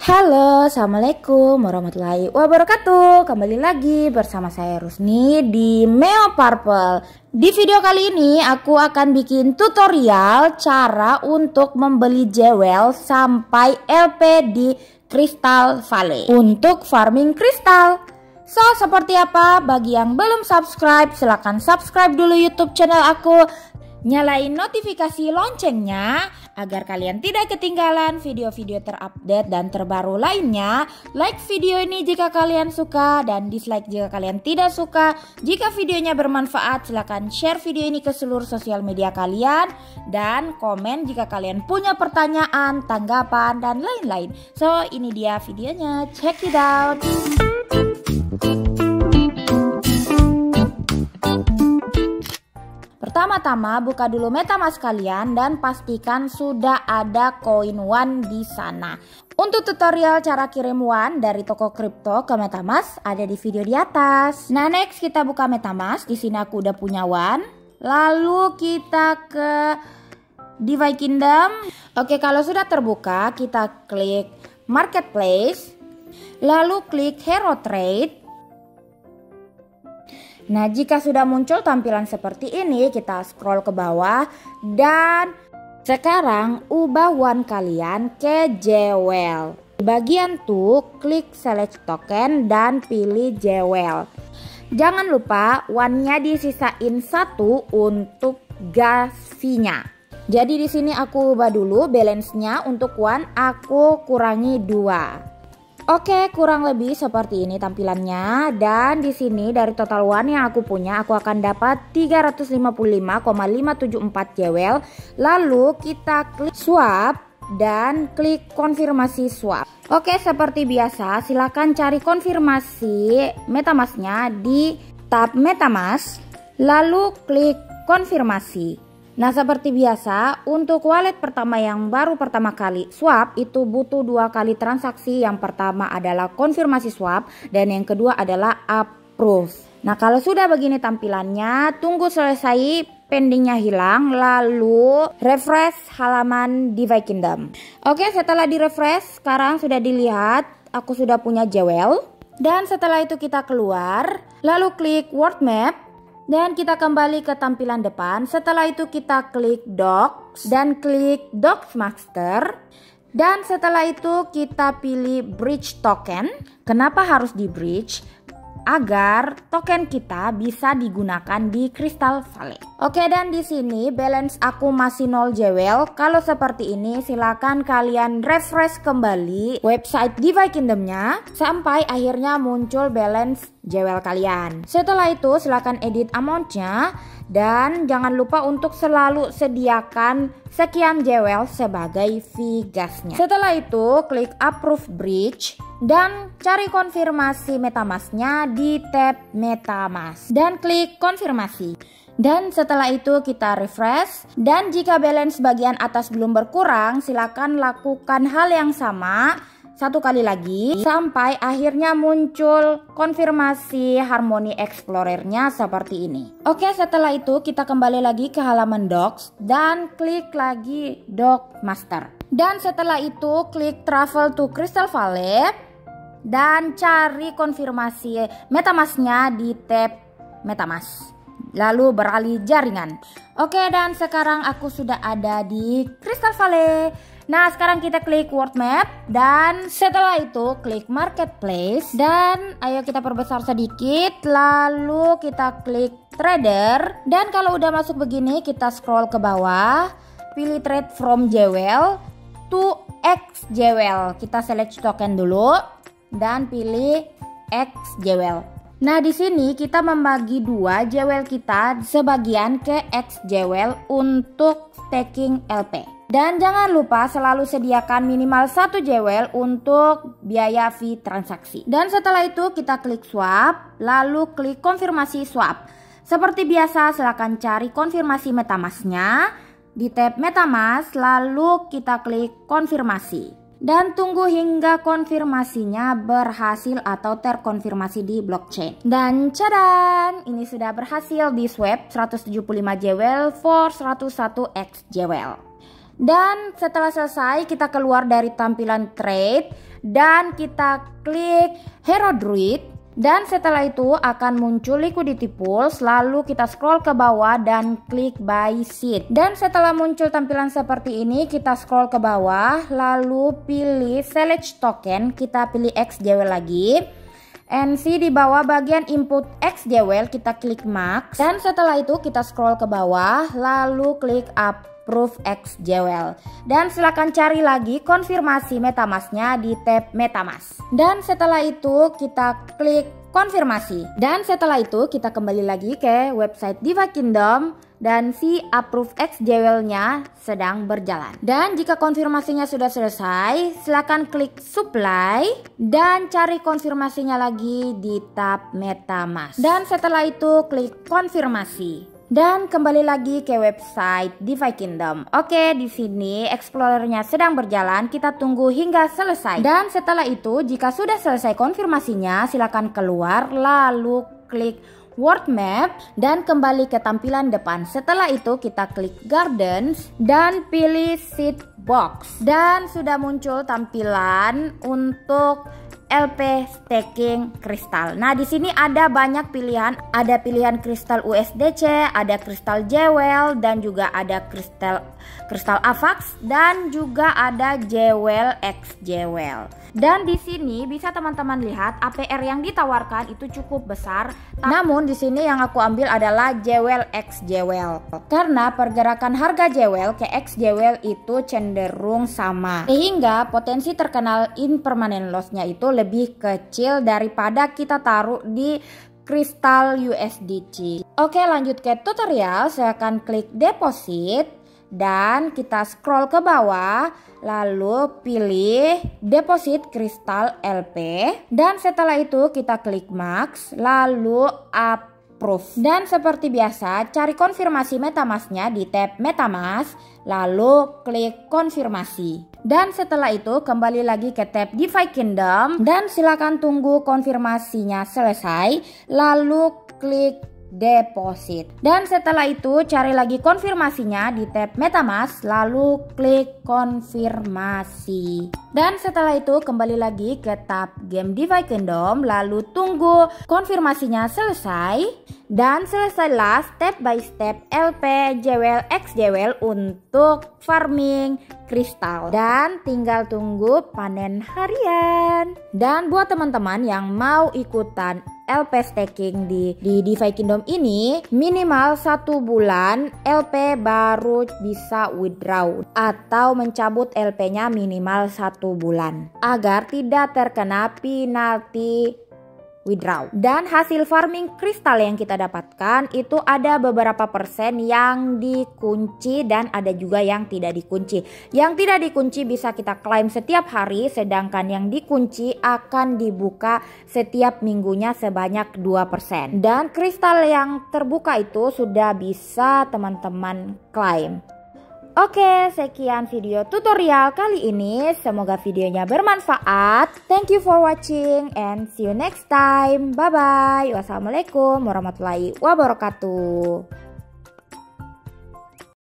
Halo, assalamualaikum warahmatullahi wabarakatuh. Kembali lagi bersama saya Rusni di Meo Purple. Di video kali ini aku akan bikin tutorial cara untuk membeli jewel sampai LP di Crystal Valley untuk farming kristal. So, seperti apa? Bagi yang belum subscribe, silahkan subscribe dulu YouTube channel aku. Nyalain notifikasi loncengnya agar kalian tidak ketinggalan video-video terupdate dan terbaru lainnya. Like video ini jika kalian suka dan dislike jika kalian tidak suka. Jika videonya bermanfaat, silahkan share video ini ke seluruh sosial media kalian. Dan komen jika kalian punya pertanyaan, tanggapan, dan lain-lain. So, ini dia videonya. Check it out. Pertama-tama buka dulu MetaMask kalian dan pastikan sudah ada koin One di sana. Untuk tutorial cara kirim One dari toko kripto ke MetaMask ada di video di atas. Nah, next kita buka MetaMask. Di sini aku udah punya One. Lalu kita ke DeFi Kingdom. Oke, kalau sudah terbuka kita klik Marketplace. Lalu klik Hero Trade. Nah, jika sudah muncul tampilan seperti ini, kita scroll ke bawah dan sekarang ubah One kalian ke jewel. Di bagian tuh, klik select token dan pilih jewel. Jangan lupa One-nya disisain 1 untuk gas fee-nya. Jadi di sini aku ubah dulu balance-nya untuk One, aku kurangi 2. Oke, kurang lebih seperti ini tampilannya. Dan di sini dari total One yang aku punya, aku akan dapat 355,574 jewel. Lalu kita klik swap dan klik konfirmasi swap. Oke, seperti biasa silakan cari konfirmasi MetaMask-nya di tab MetaMask. Lalu klik konfirmasi. Nah, seperti biasa untuk wallet pertama yang baru pertama kali swap itu butuh 2 kali transaksi. Yang pertama adalah konfirmasi swap dan yang kedua adalah approve. Nah, kalau sudah begini tampilannya, tunggu selesai pendingnya hilang lalu refresh halaman DeFi Kingdom. Oke, setelah di refresh sekarang sudah dilihat aku sudah punya jewel. Dan setelah itu kita keluar lalu klik world map. Dan kita kembali ke tampilan depan. Setelah itu kita klik Docs dan klik Docs Master. Dan setelah itu kita pilih Bridge Token. Kenapa harus di bridge? Agar token kita bisa digunakan di Crystal Valley. Oke, dan di sini balance aku masih 0 jewel. Kalau seperti ini silakan kalian refresh kembali website DeFi Kingdom-nya sampai akhirnya muncul balance jewel kalian. Setelah itu silakan edit amount-nya dan jangan lupa untuk selalu sediakan sekian jewel sebagai fee gasnya. Setelah itu klik approve bridge dan cari konfirmasi MetaMask-nya di tab MetaMask dan klik konfirmasi. Dan setelah itu kita refresh dan jika balance bagian atas belum berkurang silakan lakukan hal yang sama 1 kali lagi sampai akhirnya muncul konfirmasi Harmony Explorer-nya seperti ini. Oke, setelah itu kita kembali lagi ke halaman Docs dan klik lagi Doc Master. Dan setelah itu klik Travel to Crystal Valley dan cari konfirmasi MetaMask-nya di tab MetaMask. Lalu beralih jaringan. Oke, dan sekarang aku sudah ada di Crystal Valley. Nah, sekarang kita klik world map dan setelah itu klik marketplace dan ayo kita perbesar sedikit lalu kita klik trader dan kalau udah masuk begini kita scroll ke bawah, pilih trade from jewel to X jewel. Kita select token dulu dan pilih X jewel. Nah, di sini kita membagi 2 jewel kita sebagian ke X jewel untuk staking LP. Dan jangan lupa selalu sediakan minimal 1 jewel untuk biaya fee transaksi. Dan setelah itu kita klik swap, lalu klik konfirmasi swap. Seperti biasa silakan cari konfirmasi MetaMask-nya di tab MetaMask, lalu kita klik konfirmasi. Dan tunggu hingga konfirmasinya berhasil atau terkonfirmasi di blockchain. Dan cadan, ini sudah berhasil di swap 175 jewel for 101 X jewel. Dan setelah selesai kita keluar dari tampilan trade dan kita klik Hero Druid. Dan setelah itu akan muncul liquidity pools, lalu kita scroll ke bawah dan klik buy seed. Dan setelah muncul tampilan seperti ini, kita scroll ke bawah lalu pilih select token, kita pilih XJW lagi. NC di bawah bagian input XJW kita klik max. Dan setelah itu kita scroll ke bawah lalu klik approve XJW. Dan silakan cari lagi konfirmasi MetaMask-nya di tab MetaMask. Dan setelah itu kita klik konfirmasi. Dan setelah itu kita kembali lagi ke website DeFi Kingdom dan si approve XJW-nya sedang berjalan. Dan jika konfirmasinya sudah selesai, silakan klik supply dan cari konfirmasinya lagi di tab MetaMask. Dan setelah itu klik konfirmasi. Dan kembali lagi ke website DeFi Kingdom. Oke, di sini explorernya sedang berjalan. Kita tunggu hingga selesai. Dan setelah itu, jika sudah selesai konfirmasinya, silakan keluar lalu klik World Map dan kembali ke tampilan depan. Setelah itu kita klik Gardens dan pilih Seed Box. Dan sudah muncul tampilan untuk LP staking kristal. Nah, di sini ada banyak pilihan. Ada pilihan kristal USDC, ada kristal Jewel dan juga ada kristal AVAX dan juga ada Jewel X Jewel. Dan di sini bisa teman-teman lihat APR yang ditawarkan itu cukup besar. Namun di sini yang aku ambil adalah Jewel X Jewel. Karena pergerakan harga Jewel ke X Jewel itu cenderung sama. Sehingga potensi terkenal impermanent loss-nya itu lebih kecil daripada kita taruh di kristal USDC. Oke, lanjut ke tutorial. Saya akan klik deposit dan kita scroll ke bawah lalu pilih deposit kristal LP dan setelah itu kita klik max lalu approve. Dan seperti biasa cari konfirmasi MetaMask-nya di tab MetaMask lalu klik konfirmasi. Dan setelah itu kembali lagi ke tab DeFi Kingdom dan silakan tunggu konfirmasinya selesai lalu klik deposit. Dan setelah itu cari lagi konfirmasinya di tab MetaMask lalu klik konfirmasi. Dan setelah itu kembali lagi ke tab game DeFi Kingdom lalu tunggu konfirmasinya selesai. Dan selesailah step by step LP Jewel X Jewel untuk farming kristal. Dan tinggal tunggu panen harian. Dan buat teman-teman yang mau ikutan LP staking di DeFi Kingdom ini, minimal 1 bulan LP baru bisa withdraw atau mencabut LP-nya minimal 1 bulan agar tidak terkena penalti withdraw. Dan hasil farming kristal yang kita dapatkan itu ada beberapa persen yang dikunci dan ada juga yang tidak dikunci. Yang tidak dikunci bisa kita klaim setiap hari, sedangkan yang dikunci akan dibuka setiap minggunya sebanyak 2%. Dan kristal yang terbuka itu sudah bisa teman-teman klaim. Oke, sekian video tutorial kali ini. Semoga videonya bermanfaat. Thank you for watching and see you next time. Bye bye. Wassalamualaikum warahmatullahi wabarakatuh.